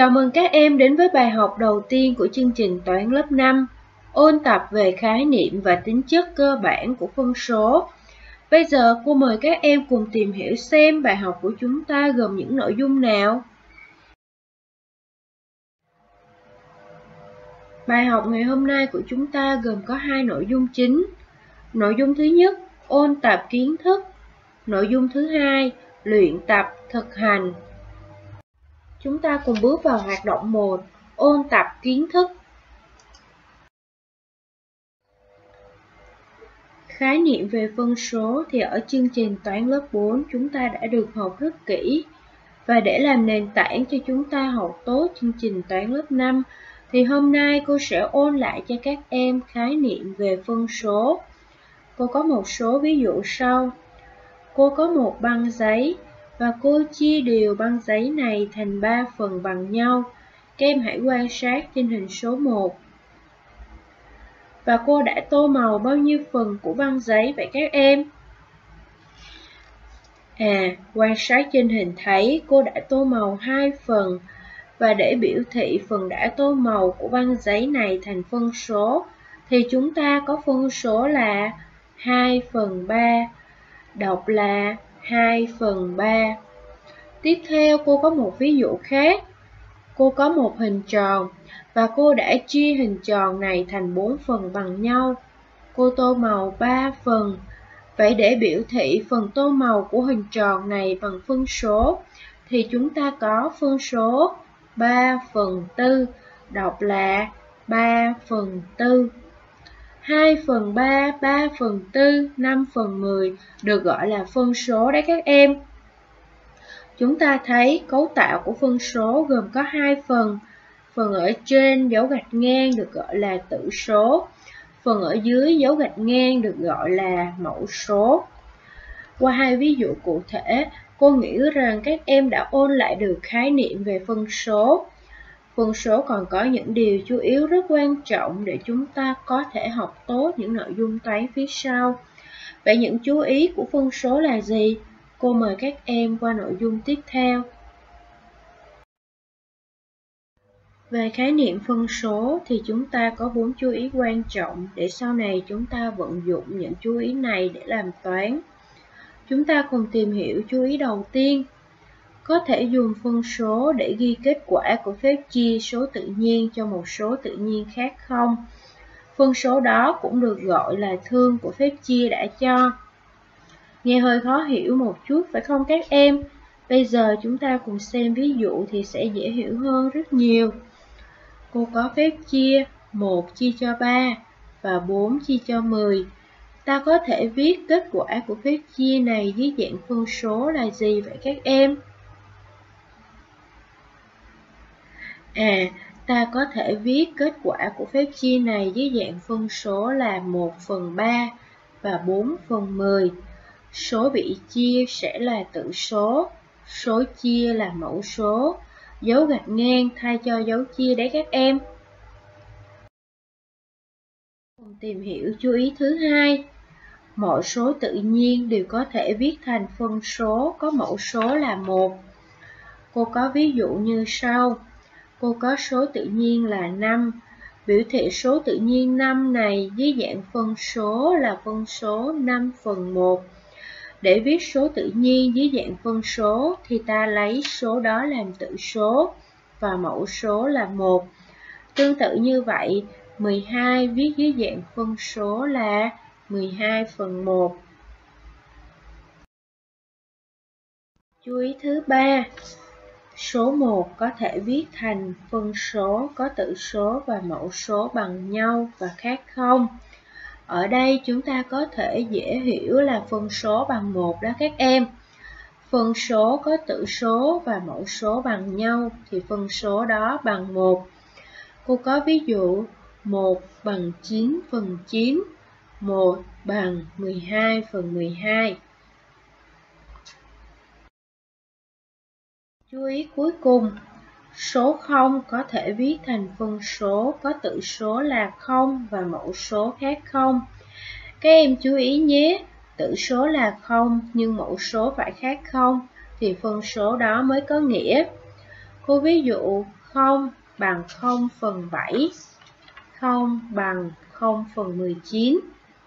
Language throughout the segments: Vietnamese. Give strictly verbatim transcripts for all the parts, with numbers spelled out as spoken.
Chào mừng các em đến với bài học đầu tiên của chương trình toán lớp năm, ôn tập về khái niệm và tính chất cơ bản của phân số. Bây giờ cô mời các em cùng tìm hiểu xem bài học của chúng ta gồm những nội dung nào. Bài học ngày hôm nay của chúng ta gồm có hai nội dung chính. Nội dung thứ nhất, ôn tập kiến thức. Nội dung thứ hai, luyện tập thực hành. Chúng ta cùng bước vào hoạt động một, ôn tập kiến thức. Khái niệm về phân số thì ở chương trình toán lớp bốn chúng ta đã được học rất kỹ. Và để làm nền tảng cho chúng ta học tốt chương trình toán lớp năm, thì hôm nay cô sẽ ôn lại cho các em khái niệm về phân số. Cô có một số ví dụ sau. Cô có một băng giấy và cô chia đều băng giấy này thành ba phần bằng nhau. Các em hãy quan sát trên hình số một. Và cô đã tô màu bao nhiêu phần của băng giấy vậy các em? À, quan sát trên hình thấy cô đã tô màu hai phần. Và để biểu thị phần đã tô màu của băng giấy này thành phân số, thì chúng ta có phân số là hai phần ba, đọc là hai phần ba. Tiếp theo cô có một ví dụ khác. Cô có một hình tròn và cô đã chia hình tròn này thành bốn phần bằng nhau. Cô tô màu ba phần. Vậy để biểu thị phần tô màu của hình tròn này bằng phân số, thì chúng ta có phân số ba phần tư, đọc là ba phần tư. hai phần ba, ba phần tư, năm phần mười được gọi là phân số đấy các em. Chúng ta thấy cấu tạo của phân số gồm có hai phần. Phần ở trên dấu gạch ngang được gọi là tử số. Phần ở dưới dấu gạch ngang được gọi là mẫu số. Qua hai ví dụ cụ thể, cô nghĩ rằng các em đã ôn lại được khái niệm về phân số. Phân số còn có những điều chú ý rất quan trọng để chúng ta có thể học tốt những nội dung toán phía sau. Vậy những chú ý của phân số là gì? Cô mời các em qua nội dung tiếp theo. Về khái niệm phân số thì chúng ta có bốn chú ý quan trọng để sau này chúng ta vận dụng những chú ý này để làm toán. Chúng ta cùng tìm hiểu chú ý đầu tiên. Có thể dùng phân số để ghi kết quả của phép chia số tự nhiên cho một số tự nhiên khác không? Phân số đó cũng được gọi là thương của phép chia đã cho. Nghe hơi khó hiểu một chút phải không các em? Bây giờ chúng ta cùng xem ví dụ thì sẽ dễ hiểu hơn rất nhiều. Cô có phép chia một chia cho ba và bốn chia cho mười. Ta có thể viết kết quả của phép chia này dưới dạng phân số là gì vậy các em? À, ta có thể viết kết quả của phép chia này dưới dạng phân số là một phần ba và bốn phần mười. Số bị chia sẽ là tử số, số chia là mẫu số. Dấu gạch ngang thay cho dấu chia đấy các em. Cùng tìm hiểu chú ý thứ hai. Mọi số tự nhiên đều có thể viết thành phân số có mẫu số là một. Cô có ví dụ như sau. Cô có số tự nhiên là năm. Biểu thị số tự nhiên năm này dưới dạng phân số là phân số năm phần một. Để viết số tự nhiên dưới dạng phân số thì ta lấy số đó làm tử số và mẫu số là một. Tương tự như vậy, mười hai viết dưới dạng phân số là mười hai phần một. Chú ý thứ ba. Số một có thể viết thành phân số có tử số và mẫu số bằng nhau và khác không? Ở đây chúng ta có thể dễ hiểu là phân số bằng một đó các em. Phân số có tử số và mẫu số bằng nhau thì phân số đó bằng một. Cô có ví dụ một bằng chín phần chín, một bằng mười hai phần mười hai. Chú ý cuối cùng, số không có thể viết thành phân số có tử số là không và mẫu số khác không. Các em chú ý nhé, tử số là không nhưng mẫu số phải khác không thì phân số đó mới có nghĩa. Cô ví dụ không bằng không phần bảy, không bằng không phần mười chín.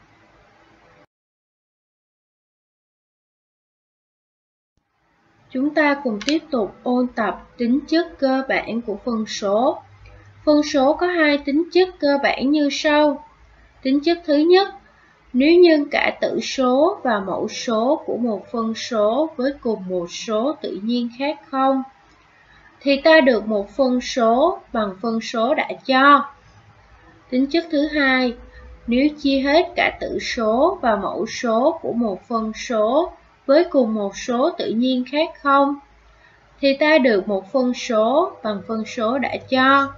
Chúng ta cùng tiếp tục ôn tập tính chất cơ bản của phân số. Phân số có hai tính chất cơ bản như sau. Tính chất thứ nhất, nếu nhân cả tử số và mẫu số của một phân số với cùng một số tự nhiên khác không, thì ta được một phân số bằng phân số đã cho. Tính chất thứ hai, nếu chia hết cả tử số và mẫu số của một phân số với cùng một số tự nhiên khác không, thì ta được một phân số bằng phân số đã cho.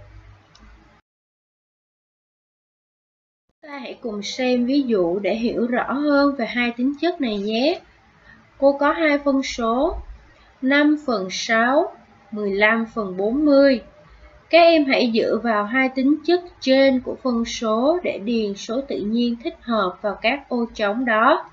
Ta hãy cùng xem ví dụ để hiểu rõ hơn về hai tính chất này nhé. Cô có hai phân số năm phần sáu, mười lăm phần bốn mươi. Các em hãy dựa vào hai tính chất trên của phân số để điền số tự nhiên thích hợp vào các ô trống đó.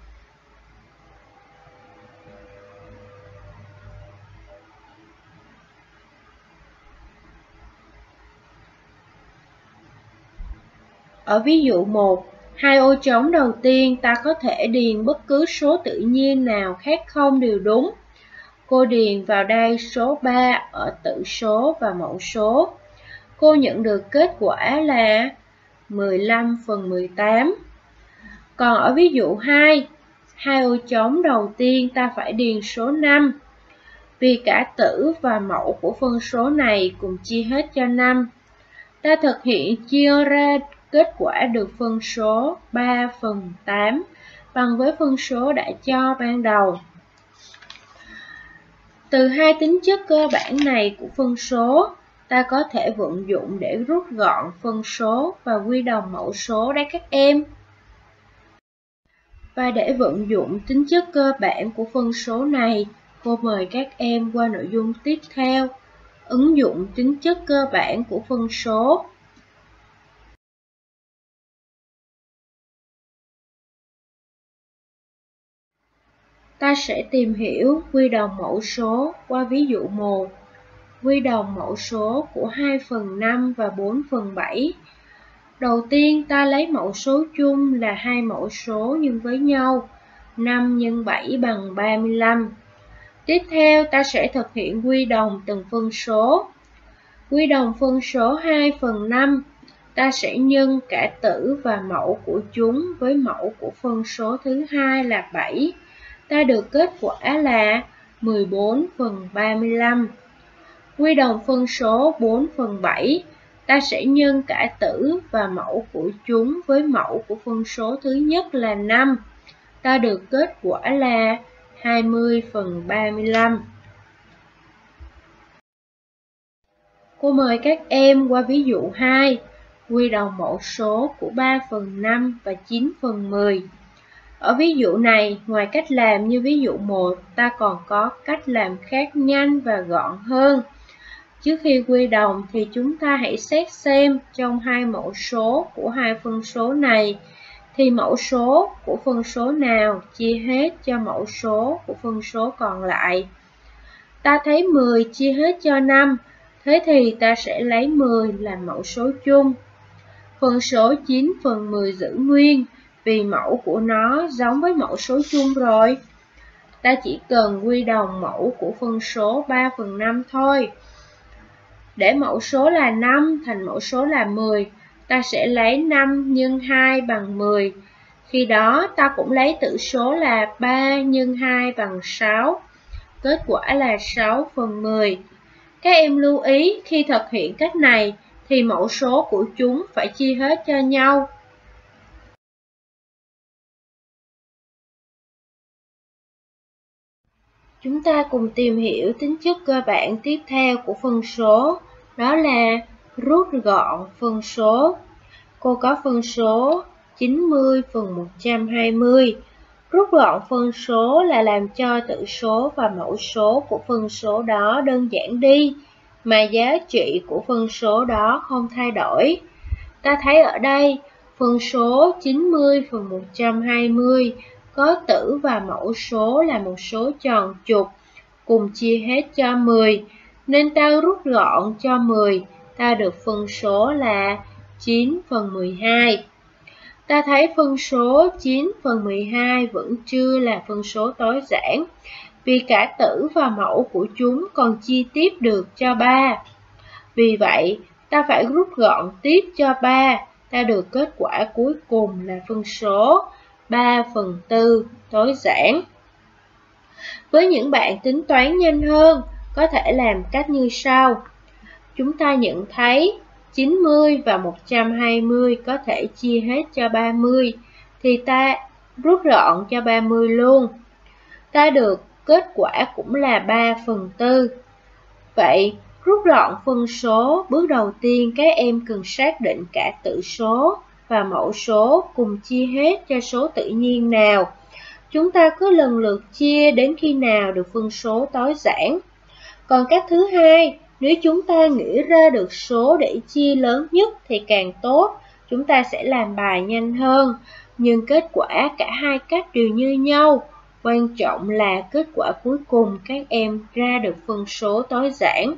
Ở ví dụ một, hai ô trống đầu tiên ta có thể điền bất cứ số tự nhiên nào khác không đều đúng. Cô điền vào đây số ba ở tử số và mẫu số. Cô nhận được kết quả là mười lăm phần mười tám. Còn ở ví dụ hai, hai ô trống đầu tiên ta phải điền số năm. Vì cả tử và mẫu của phân số này cùng chia hết cho năm, ta thực hiện chia ra kết quả được phân số ba phần tám bằng với phân số đã cho ban đầu. Từ hai tính chất cơ bản này của phân số, ta có thể vận dụng để rút gọn phân số và quy đồng mẫu số đấy các em. Và để vận dụng tính chất cơ bản của phân số này, cô mời các em qua nội dung tiếp theo, ứng dụng tính chất cơ bản của phân số. Ta sẽ tìm hiểu quy đồng mẫu số qua ví dụ một. Quy đồng mẫu số của hai phần năm và bốn phần bảy. Đầu tiên ta lấy mẫu số chung là hai mẫu số nhân với nhau, năm nhân bảy bằng ba mươi lăm. Tiếp theo ta sẽ thực hiện quy đồng từng phân số. Quy đồng phân số hai phần năm, ta sẽ nhân cả tử và mẫu của chúng với mẫu của phân số thứ hai là bảy. Ta được kết quả là mười bốn phần ba mươi lăm. Quy đồng phân số bốn phần bảy, ta sẽ nhân cả tử và mẫu của chúng với mẫu của phân số thứ nhất là năm. Ta được kết quả là hai mươi phần ba mươi lăm. Cô mời các em qua ví dụ hai, quy đồng mẫu số của ba phần năm và chín phần mười. Ở ví dụ này, ngoài cách làm như ví dụ một, ta còn có cách làm khác nhanh và gọn hơn. Trước khi quy đồng thì chúng ta hãy xét xem trong hai mẫu số của hai phân số này, thì mẫu số của phân số nào chia hết cho mẫu số của phân số còn lại. Ta thấy mười chia hết cho năm, thế thì ta sẽ lấy mười làm mẫu số chung. Phân số chín phần mười giữ nguyên, vì mẫu của nó giống với mẫu số chung rồi. Ta chỉ cần quy đồng mẫu của phân số ba phần năm thôi. Để mẫu số là năm thành mẫu số là mười, ta sẽ lấy năm nhân hai bằng mười. Khi đó ta cũng lấy tử số là ba nhân hai bằng sáu. Kết quả là sáu phần mười. Các em lưu ý khi thực hiện cách này thì mẫu số của chúng phải chia hết cho nhau. Chúng ta cùng tìm hiểu tính chất cơ bản tiếp theo của phân số, đó là rút gọn phân số. Cô có phân số chín mươi phần một trăm hai mươi. Rút gọn phân số là làm cho tử số và mẫu số của phân số đó đơn giản đi, mà giá trị của phân số đó không thay đổi. Ta thấy ở đây, phân số chín mươi phần một trăm hai mươi có tử và mẫu số là một số tròn trục, cùng chia hết cho mười. nên ta rút gọn cho mười, ta được phân số là chín phần mười hai. Ta thấy phân số chín phần mười hai vẫn chưa là phân số tối giản, vì cả tử và mẫu của chúng còn chia tiếp được cho ba. Vì vậy, ta phải rút gọn tiếp cho ba, ta được kết quả cuối cùng là phân số ba phần tư tối giản. Với những bạn tính toán nhanh hơn, có thể làm cách như sau. Chúng ta nhận thấy chín mươi và một trăm hai mươi có thể chia hết cho ba mươi, thì ta rút gọn cho ba mươi luôn. Ta được kết quả cũng là ba phần tư. Vậy, rút gọn phân số, bước đầu tiên các em cần xác định cả tử số và mẫu số cùng chia hết cho số tự nhiên nào. Chúng ta cứ lần lượt chia đến khi nào được phân số tối giản. Còn cách thứ hai, nếu chúng ta nghĩ ra được số để chia lớn nhất thì càng tốt, chúng ta sẽ làm bài nhanh hơn. Nhưng kết quả cả hai cách đều như nhau. Quan trọng là kết quả cuối cùng các em ra được phân số tối giản.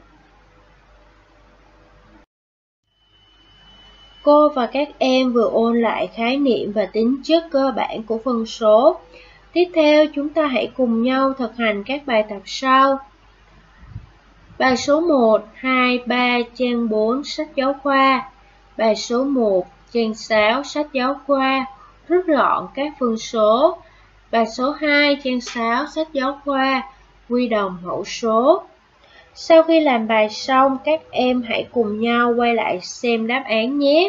Cô và các em vừa ôn lại khái niệm và tính chất cơ bản của phân số. Tiếp theo, chúng ta hãy cùng nhau thực hành các bài tập sau. Bài số một, hai, ba, trang bốn, sách giáo khoa. Bài số một, trang sáu, sách giáo khoa. Rút gọn các phân số. Bài số hai, trang sáu, sách giáo khoa. Quy đồng mẫu số. Sau khi làm bài xong, các em hãy cùng nhau quay lại xem đáp án nhé.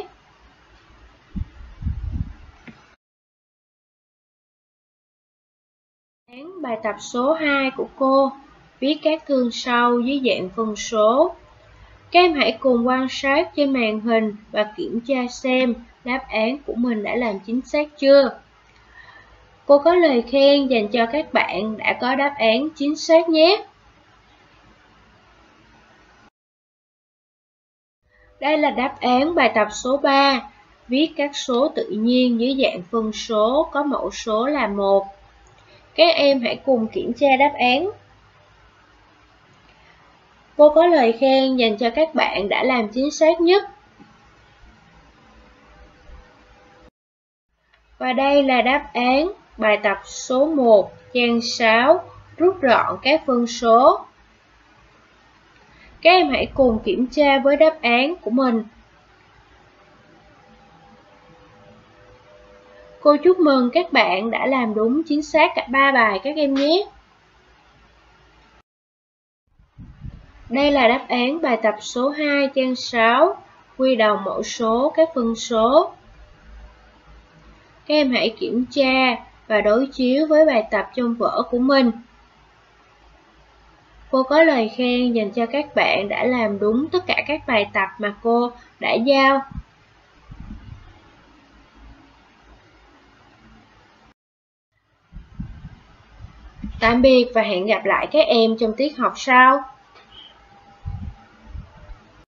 Bài tập số hai của cô, viết các thương sau dưới dạng phân số. Các em hãy cùng quan sát trên màn hình và kiểm tra xem đáp án của mình đã làm chính xác chưa. Cô có lời khen dành cho các bạn đã có đáp án chính xác nhé. Đây là đáp án bài tập số ba, viết các số tự nhiên dưới dạng phân số có mẫu số là một. Các em hãy cùng kiểm tra đáp án. Cô có lời khen dành cho các bạn đã làm chính xác nhất. Và đây là đáp án bài tập số một, trang sáu, rút gọn các phân số. Các em hãy cùng kiểm tra với đáp án của mình. Cô chúc mừng các bạn đã làm đúng chính xác cả ba bài các em nhé. Đây là đáp án bài tập số hai, trang sáu, quy đồng mẫu số các phân số. Các em hãy kiểm tra và đối chiếu với bài tập trong vở của mình. Cô có lời khen dành cho các bạn đã làm đúng tất cả các bài tập mà cô đã giao. Tạm biệt và hẹn gặp lại các em trong tiết học sau.